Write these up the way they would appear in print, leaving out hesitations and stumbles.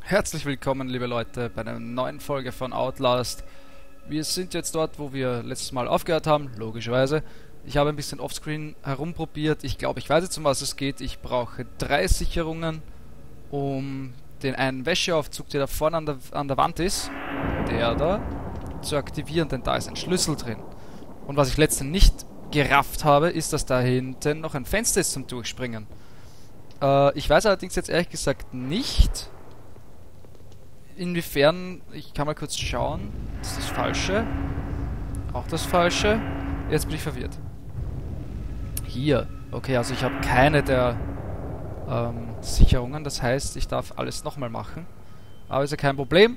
Herzlich willkommen, liebe Leute, bei einer neuen Folge von Outlast. Wir sind jetzt dort, wo wir letztes Mal aufgehört haben, logischerweise. Ich habe ein bisschen offscreen herumprobiert. Ich glaube, ich weiß jetzt, um was es geht. Ich brauche 3 Sicherungen, um den einen Wäscheaufzug, der da vorne an der Wand ist, der da, zu aktivieren, denn da ist ein Schlüssel drin. Und was ich letztens nicht gerafft habe, ist, dass da hinten noch ein Fenster ist zum Durchspringen. Ich weiß allerdings jetzt ehrlich gesagt nicht, inwiefern, ich kann mal kurz schauen, das ist das Falsche, auch das Falsche, jetzt bin ich verwirrt. Hier, okay, also ich habe keine der Sicherungen, das heißt, ich darf alles nochmal machen, aber ist ja kein Problem.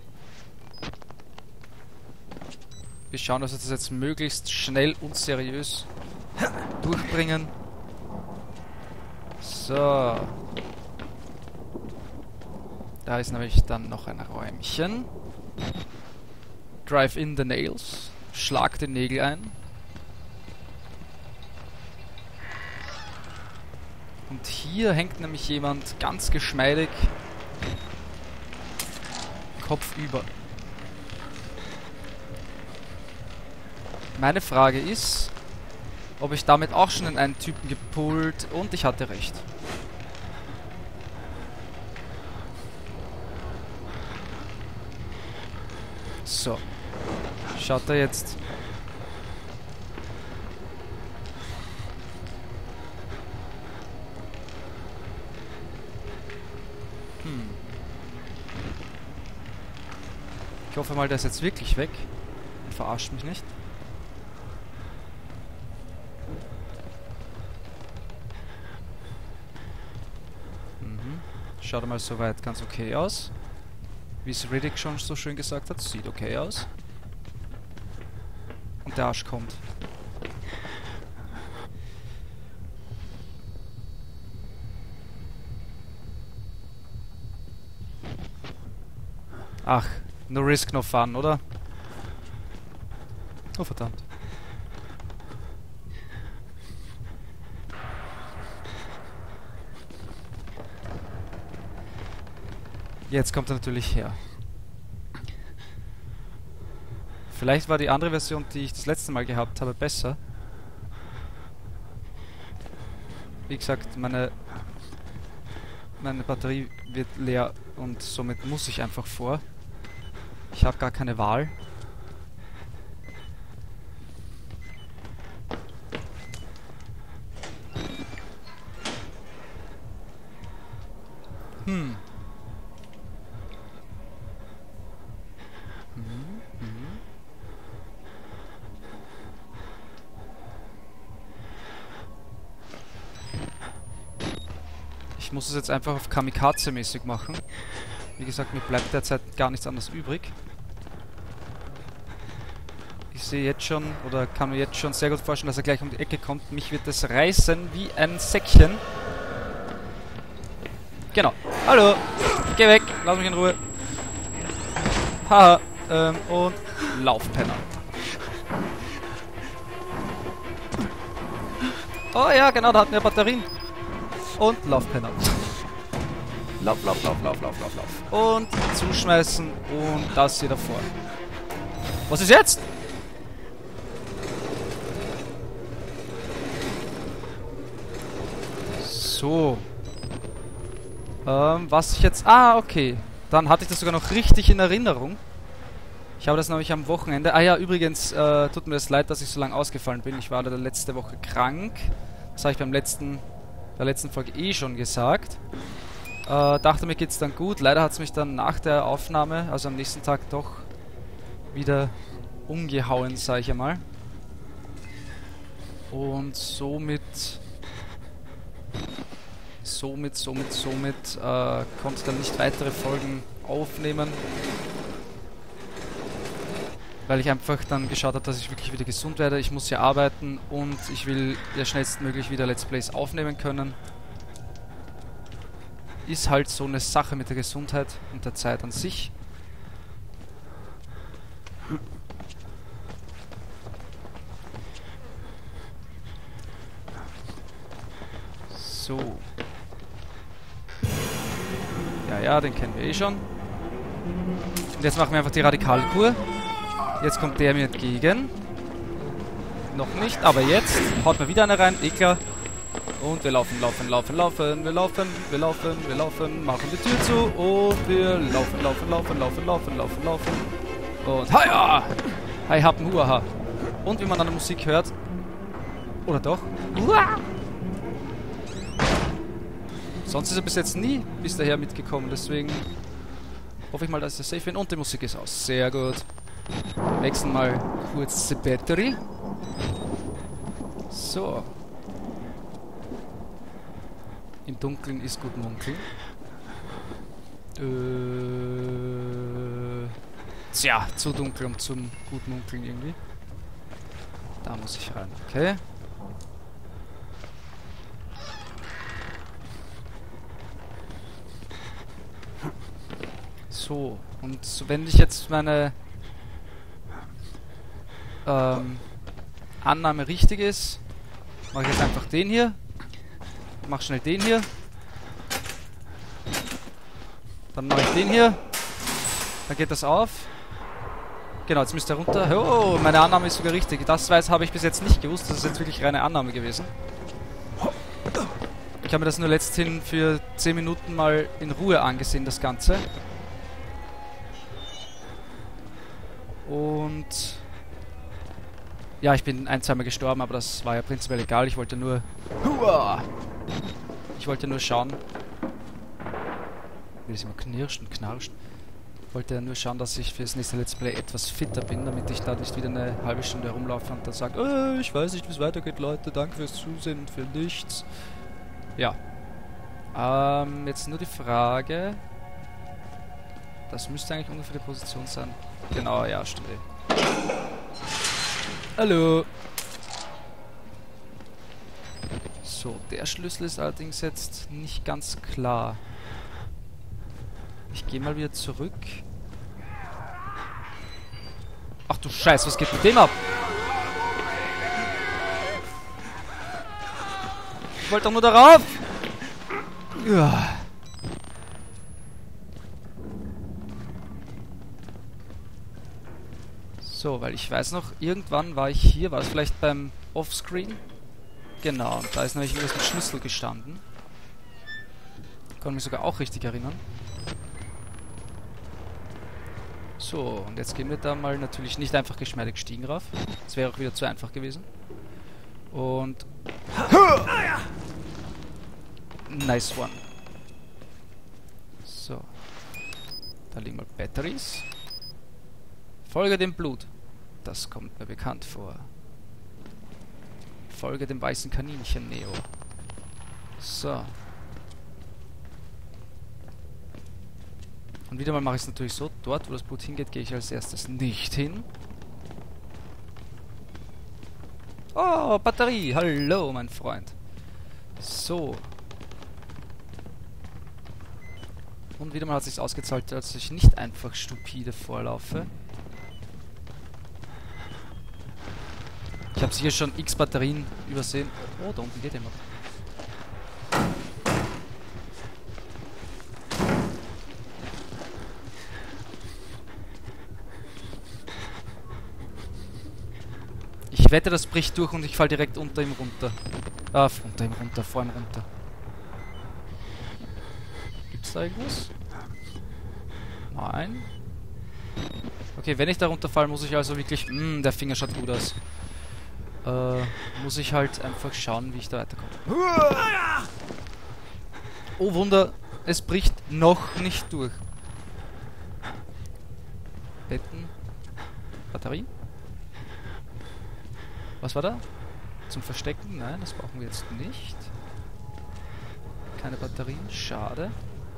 Wir schauen, dass wir das jetzt möglichst schnell und seriös durchbringen. So. Da ist nämlich dann noch ein Räumchen. Drive in the nails. Schlag den Nägel ein. Und hier hängt nämlich jemand ganz geschmeidig kopfüber. Meine Frage ist, ob ich damit auch schon in einen Typen gepult, und ich hatte recht. So. Schaut er jetzt. Ich hoffe mal, der ist jetzt wirklich weg. Und verarscht mich nicht. Schaut mal soweit ganz okay aus. Wie es Riddick schon so schön gesagt hat, sieht okay aus. Und der Arsch kommt. Ach, no risk, no fun, oder? Oh, verdammt. Jetzt kommt er natürlich her. Vielleicht war die andere Version, die ich das letzte Mal gehabt habe, besser. Wie gesagt, meine Batterie wird leer und somit muss ich einfach vor. Ich habe gar keine Wahl. Ich muss es jetzt einfach auf Kamikaze-mäßig machen. Wie gesagt, mir bleibt derzeit gar nichts anderes übrig. Ich sehe jetzt schon, oder kann mir jetzt schon sehr gut vorstellen, dass er gleich um die Ecke kommt. Mich wird das reißen wie ein Säckchen. Genau. Hallo! Geh weg! Lass mich in Ruhe! Haha! Und Laufpenner. Oh ja, genau, da hatten wir Batterien. Und Laufpenner. Lauf, lauf, lauf, lauf, lauf, lauf, lauf. Und zuschmeißen und das hier davor. Was ist jetzt? So. Was ich jetzt... Ah, okay. Dann hatte ich das sogar noch richtig in Erinnerung. Ich habe das nämlich am Wochenende... Ah ja, übrigens, tut mir das leid, dass ich so lange ausgefallen bin. Ich war da letzte Woche krank. Das habe ich der letzten Folge eh schon gesagt. Dachte, mir geht's dann gut. Leider hat es mich dann nach der Aufnahme, also am nächsten Tag, doch wieder umgehauen, sage ich einmal. Und somit konnte ich dann nicht weitere Folgen aufnehmen, weil ich einfach dann geschaut habe, dass ich wirklich wieder gesund werde. Ich muss ja arbeiten und ich will ja schnellstmöglich wieder Let's Plays aufnehmen können. Ist halt so eine Sache mit der Gesundheit und der Zeit an sich. So. Ja, den kennen wir eh schon. Und jetzt machen wir einfach die Radikalkur. Jetzt kommt der mir entgegen. Noch nicht, aber jetzt haut mir wieder eine rein. Eklar. Und wir laufen, laufen, laufen, laufen. Wir laufen, wir laufen, wir laufen. Machen die Tür zu. Und wir laufen, laufen, laufen, laufen, laufen, laufen, laufen. Und haja! Hi, happen, huaha. Und wie man an der Musik hört. Oder doch? Uah! Sonst ist er bis jetzt nie bis daher mitgekommen. Deswegen hoffe ich mal, dass ich safe bin. Und die Musik ist aus. Sehr gut. Wir wechseln mal kurz die Batterie. So. Im Dunkeln ist gut munkeln. Tja, zu dunkel, um zum gut munkeln irgendwie. Da muss ich rein. Okay. So, und wenn ich jetzt meine Annahme richtig ist, mache ich jetzt einfach den hier. Mach schnell den hier. Dann mache ich den hier. Dann geht das auf. Genau, jetzt müsste er runter. Oh, meine Annahme ist sogar richtig. Das habe ich bis jetzt nicht gewusst. Das ist jetzt wirklich reine Annahme gewesen. Ich habe mir das nur letzthin für 10 Minuten mal in Ruhe angesehen, das Ganze. Und ja, ich bin ein, zweimal gestorben, aber das war ja prinzipiell egal. Ich wollte nur schauen. Wie das immer knirscht und knarscht. Ich wollte ja nur schauen, dass ich für das nächste Let's Play etwas fitter bin, damit ich da nicht wieder eine halbe Stunde herumlaufe und dann sage, ich weiß nicht, wie es weitergeht, Leute, danke fürs Zusehen und für nichts. Ja. Jetzt nur die Frage. Das müsste eigentlich ungefähr die Position sein. Genau, ja, stimmt. Hallo. So, der Schlüssel ist allerdings jetzt nicht ganz klar. Ich gehe mal wieder zurück. Ach du Scheiße, was geht mit dem ab? Ich wollte doch nur darauf. Ja. So, weil ich weiß noch, irgendwann war ich hier, war es vielleicht beim Offscreen? Genau, und da ist nämlich irgendwas mit Schlüssel gestanden. Ich kann mich sogar auch richtig erinnern. So, und jetzt gehen wir da mal natürlich nicht einfach geschmeidig Stiegen rauf. Das wäre auch wieder zu einfach gewesen. Und... Nice one. So. Da liegen mal Batteries. Folge dem Blut. Das kommt mir bekannt vor. Folge dem weißen Kaninchen, Neo. So. Und wieder mal mache ich es natürlich so. Dort, wo das Blut hingeht, gehe ich als erstes nicht hin. Oh, Batterie. Hallo, mein Freund. So. Und wieder mal hat es sich ausgezahlt, dass ich nicht einfach stupide vorlaufe. Ich habe sicher schon x Batterien übersehen. Oh, da unten geht jemand. Ich wette, das bricht durch und ich falle direkt unter ihm runter. Unter ihm runter, vor ihm runter. Gibt's da irgendwas? Nein. Okay, wenn ich da runterfalle, muss ich also wirklich... der Finger schaut gut aus. Muss ich halt einfach schauen, wie ich da weiterkomme. Oh Wunder, es bricht noch nicht durch. Betten. Batterien? Was war da? Zum Verstecken? Nein, das brauchen wir jetzt nicht. Keine Batterien, schade.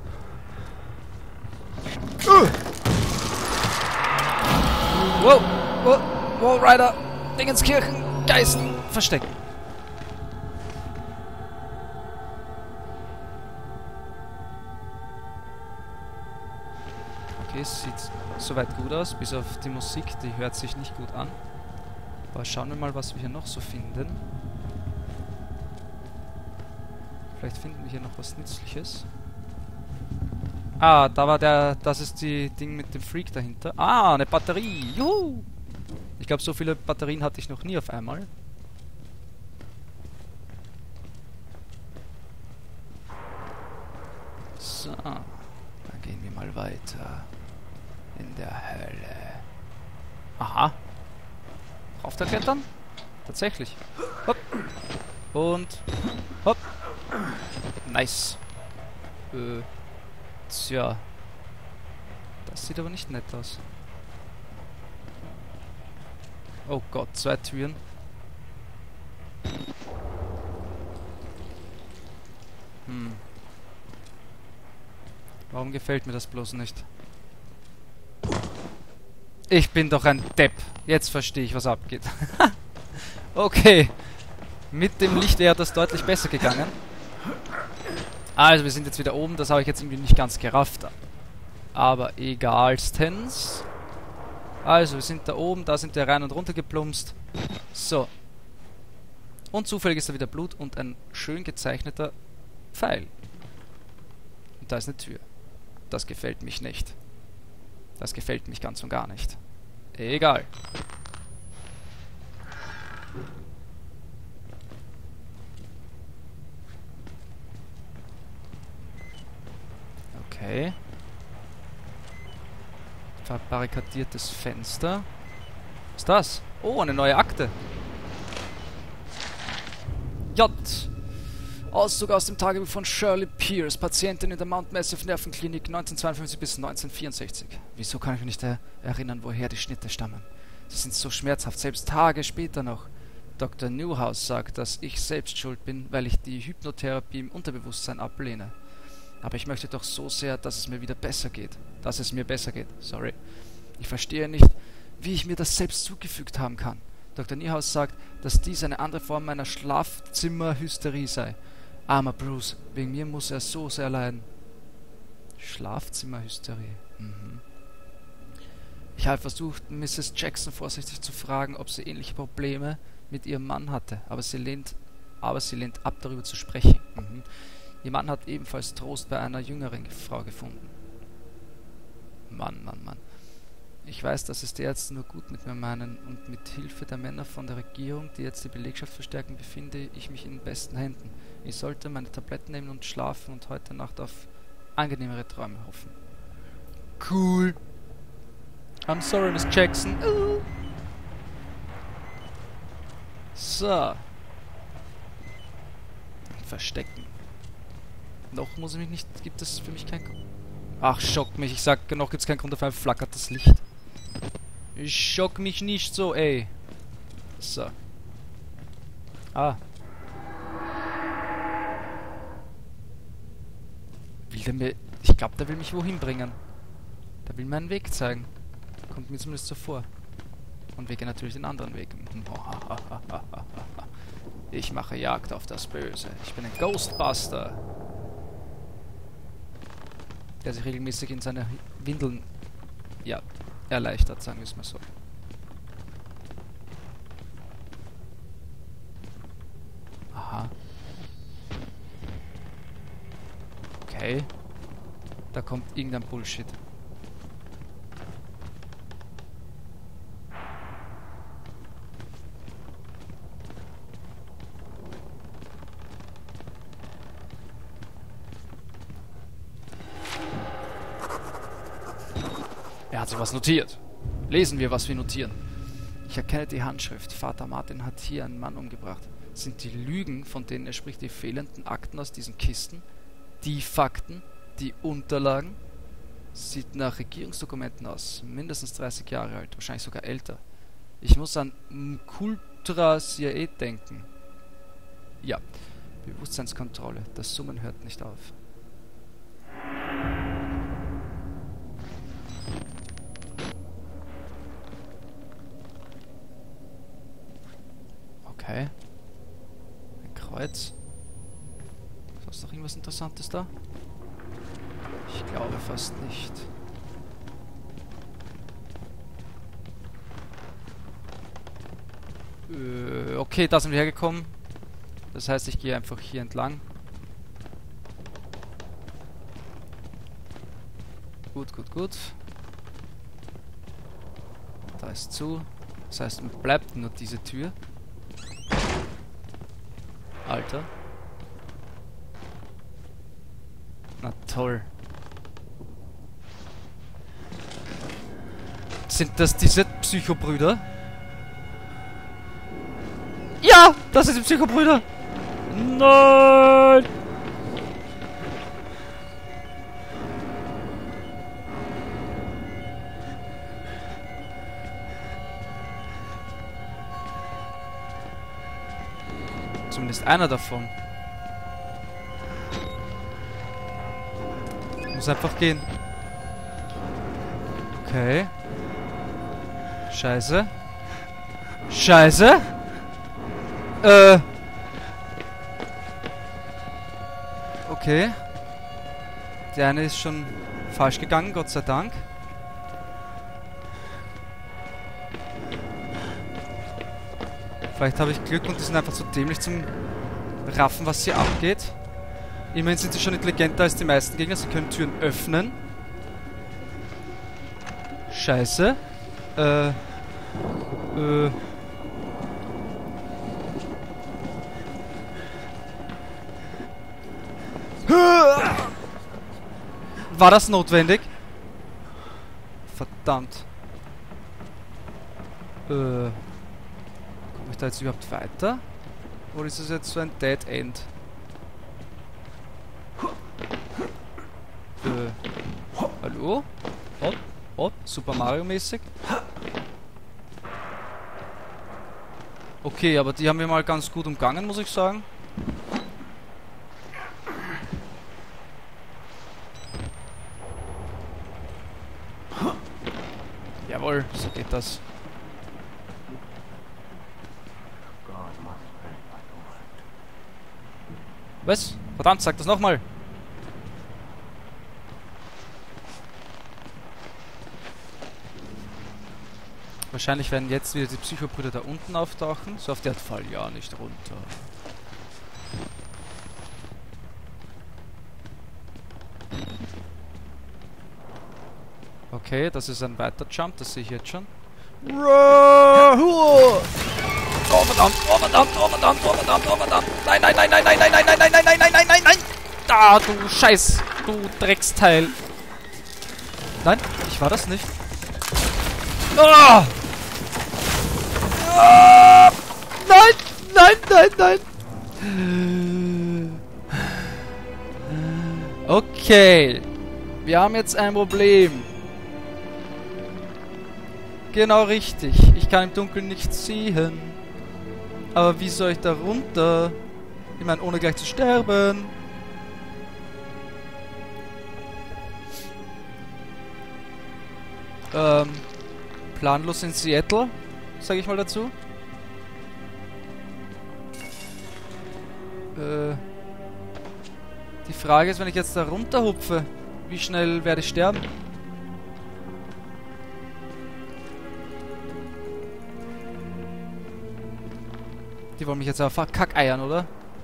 Wow, wow, wow, Rider, Dingenskirchen, Geißen, verstecken. Okay, es sieht soweit gut aus, bis auf die Musik, die hört sich nicht gut an. Aber schauen wir mal, was wir hier noch so finden. Vielleicht finden wir hier noch was Nützliches. Ah, da war der... Das ist die Ding mit dem Freak dahinter. Ah, eine Batterie. Juhu! Ich glaube, so viele Batterien hatte ich noch nie auf einmal. So, dann gehen wir mal weiter. In der Hölle. Aha. Rauf da klettern? Tatsächlich. Hopp. Und hopp. Nice. Tja. Das sieht aber nicht nett aus. Oh Gott, 2 Türen. Warum gefällt mir das bloß nicht? Ich bin doch ein Depp. Jetzt verstehe ich, was abgeht. Okay. Mit dem Licht wäre das deutlich besser gegangen. Also, wir sind jetzt wieder oben. Das habe ich jetzt irgendwie nicht ganz gerafft. Aber egalstens. Also, wir sind da oben. Da sind wir rein und runter geplumpst. So. Und zufällig ist da wieder Blut und ein schön gezeichneter Pfeil. Und da ist eine Tür. Das gefällt mich nicht. Das gefällt mich ganz und gar nicht. Egal. Okay. Verbarrikadiertes Fenster. Was ist das? Oh, eine neue Akte. J. Auszug aus dem Tagebuch von Shirley Pierce, Patientin in der Mount Massive Nervenklinik 1952 bis 1964. Wieso kann ich mich nicht erinnern, woher die Schnitte stammen? Sie sind so schmerzhaft, selbst Tage später noch. Dr. Newhouse sagt, dass ich selbst schuld bin, weil ich die Hypnotherapie im Unterbewusstsein ablehne. Aber ich möchte doch so sehr, dass es mir wieder besser geht. Dass es mir besser geht. Sorry. Ich verstehe nicht, wie ich mir das selbst zugefügt haben kann. Dr. Newhouse sagt, dass dies eine andere Form meiner Schlafzimmerhysterie sei. Armer Bruce, wegen mir muss er so sehr leiden. Schlafzimmerhysterie. Ich habe versucht, Mrs. Jackson vorsichtig zu fragen, ob sie ähnliche Probleme mit ihrem Mann hatte, aber sie lehnt ab, darüber zu sprechen. Ihr Mann hat ebenfalls Trost bei einer jüngeren Frau gefunden. Mann. Ich weiß, dass es die Ärzte nur gut mit mir meinen und mit Hilfe der Männer von der Regierung, die jetzt die Belegschaft verstärken, befinde ich mich in besten Händen. Ich sollte meine Tabletten nehmen und schlafen und heute Nacht auf angenehmere Träume hoffen. Cool. I'm sorry, Miss Jackson. So. Verstecken. Noch muss ich mich nicht... Gibt es für mich kein... Ach, schock mich. Ich sag, noch gibt's keinen Grund, auf einmal flackert das Licht. Ich schock mich nicht so, ey. So. Ah. Will der mir... Ich glaube, der will mich wohin bringen. Der will mir einen Weg zeigen. Kommt mir zumindest so vor. Und wir gehen natürlich den anderen Weg. Ich mache Jagd auf das Böse. Ich bin ein Ghostbuster. Der sich regelmäßig in seine Windeln, ja, erleichtert, sagen wir es mal so. Aha. Okay. Da kommt irgendein Bullshit. Er hat sich was notiert. Lesen wir, was wir notieren. Ich erkenne die Handschrift. Vater Martin hat hier einen Mann umgebracht. Sind die Lügen, von denen er spricht, die fehlenden Akten aus diesen Kisten? Die Fakten? Die Unterlagen? Sieht nach Regierungsdokumenten aus. Mindestens 30 Jahre alt. Wahrscheinlich sogar älter. Ich muss an Kultra CIA denken. Ja. Bewusstseinskontrolle. Das Summen hört nicht auf. Okay. Ein Kreuz. Ist noch irgendwas Interessantes da? Ich glaube fast nicht. Okay, da sind wir hergekommen. Das heißt, ich gehe einfach hier entlang. Gut, gut, gut. Da ist zu. Das heißt, mir bleibt nur diese Tür. Alter. Na toll. Sind das diese Psychobrüder? Ja! Das sind die Psychobrüder! Nein! Zumindest einer davon. Muss einfach gehen. Okay. Scheiße. Scheiße. Okay. Der eine ist schon falsch gegangen, Gott sei Dank. Vielleicht habe ich Glück und die sind einfach so dämlich zum Raffen, was hier abgeht. Immerhin sind sie schon intelligenter als die meisten Gegner. Sie können Türen öffnen. Scheiße. War das notwendig? Verdammt. Komme ich da jetzt überhaupt weiter? Oder ist es jetzt so ein Dead End? Hallo? Oh, Super Mario mäßig. Okay, aber die haben wir mal ganz gut umgangen, muss ich sagen. Jawohl, so geht das. Was? Verdammt, sag das nochmal. Wahrscheinlich werden jetzt wieder die Psychobrüder da unten auftauchen. So auf der Fall ja nicht runter. Okay, das ist ein weiter Jump, das sehe ich jetzt schon. Oh verdammt, oh verdammt, oh verdammt, oh verdammt, oh verdammt. Nein, nein, nein, nein, nein, nein, nein, nein, nein, nein, nein, nein, nein, nein, nein. Da, du Scheiß, du Drecksteil. Nein, ich war das nicht. Oh! Ah! Nein, nein, nein, nein. Okay. Wir haben jetzt ein Problem. Genau richtig. Ich kann im Dunkeln nichts sehen. Aber wie soll ich da runter? Ich meine, ohne gleich zu sterben. Planlos in Seattle, sage ich mal dazu. Die Frage ist, wenn ich jetzt da runterhupfe, wie schnell werde ich sterben? Die wollen mich jetzt aber verkackeiern, oder?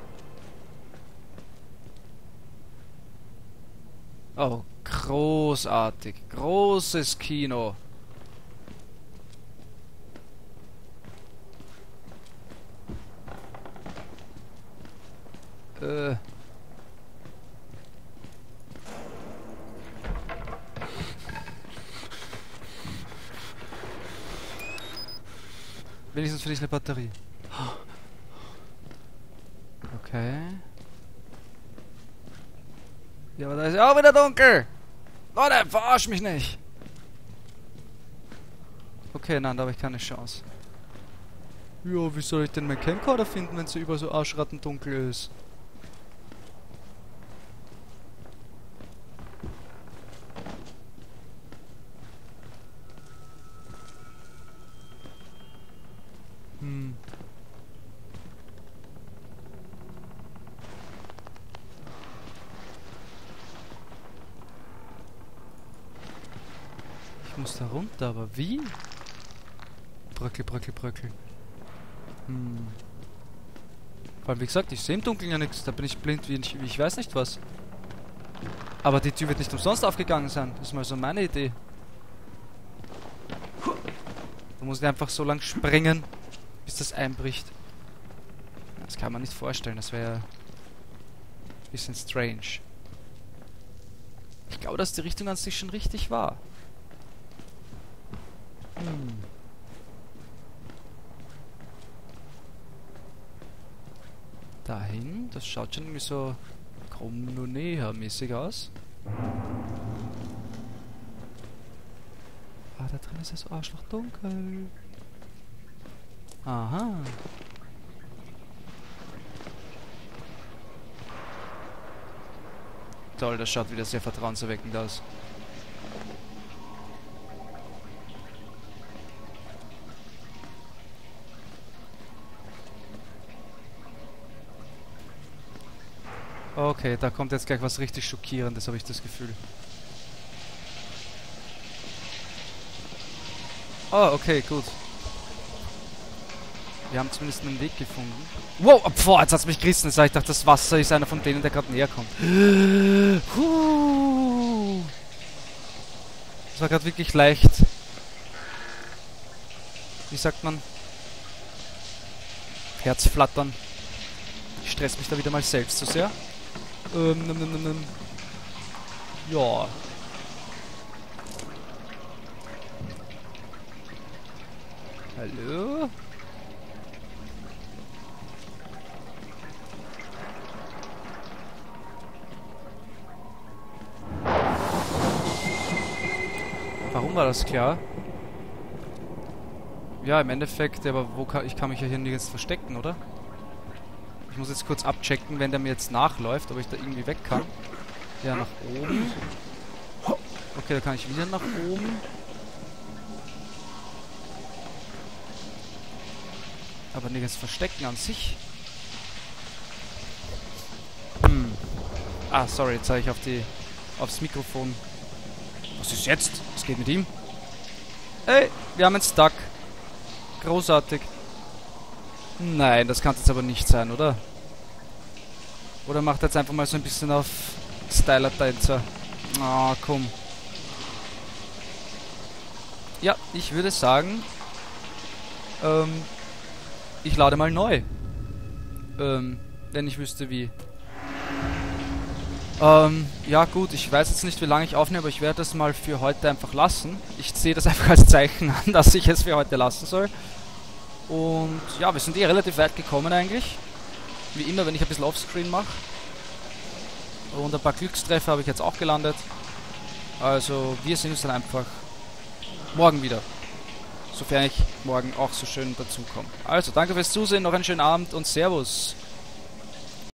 Oh, großartig. Großes Kino. Wenigstens finde ich eine Batterie. Okay. Ja, aber da ist ja auch wieder dunkel. Leute, verarsch mich nicht. Okay, nein, da habe ich keine Chance. Ja, wie soll ich denn meinen Camcorder finden, wenn es überall so arschrattendunkel ist? Ich muss da runter, aber wie? Bröckel, Bröckel, Bröckel. Vor allem, wie gesagt, ich sehe im Dunkeln ja nichts. Da bin ich blind wie ich weiß nicht was. Aber die Tür wird nicht umsonst aufgegangen sein. Das ist mal so meine Idee. Da muss ich einfach so lang springen, bis das einbricht. Das kann man nicht vorstellen. Das wäre ein bisschen strange. Ich glaube, dass die Richtung an sich schon richtig war. Dahin, das schaut schon irgendwie so Krumm-Nunea-mäßig aus. Ah, da drin ist das Arschloch dunkel. Aha. Toll, das schaut wieder sehr vertrauenserweckend aus. Okay, da kommt jetzt gleich was richtig Schockierendes, habe ich das Gefühl. Oh, okay, gut. Wir haben zumindest einen Weg gefunden. Wow, boah, jetzt hat's mich gerissen. Ich dachte, das Wasser ist einer von denen, der gerade näher kommt. Das war gerade wirklich leicht. Wie sagt man? Herzflattern. Ich stress mich da wieder mal selbst so sehr. Ja. Hallo? Warum war das klar? Ja, im Endeffekt, aber ich kann mich ja hier nirgends verstecken, oder? Ich muss jetzt kurz abchecken, wenn der mir jetzt nachläuft, ob ich da irgendwie weg kann. Ja, nach oben. Okay, da kann ich wieder nach oben. Aber nirgends verstecken an sich. Ah, sorry, jetzt habe ich aufs Mikrofon. Was ist jetzt? Was geht mit ihm? Ey, wir haben einen Stuck. Großartig. Nein, das kann jetzt aber nicht sein, oder? Oder macht jetzt einfach mal so ein bisschen auf Styler-Tänzer. Ah, komm. Ja, ich würde sagen, ich lade mal neu. Wenn ich wüsste wie. Ja gut, ich weiß jetzt nicht, wie lange ich aufnehme, aber ich werde das mal für heute einfach lassen. Ich sehe das einfach als Zeichen an, dass ich es für heute lassen soll. Und ja, wir sind relativ weit gekommen eigentlich. Wie immer, wenn ich ein bisschen Offscreen mache. Und ein paar Glückstreffer habe ich jetzt auch gelandet. Also, wir sehen uns dann einfach morgen wieder. Sofern ich morgen auch so schön dazukomme. Also, danke fürs Zusehen, noch einen schönen Abend und Servus.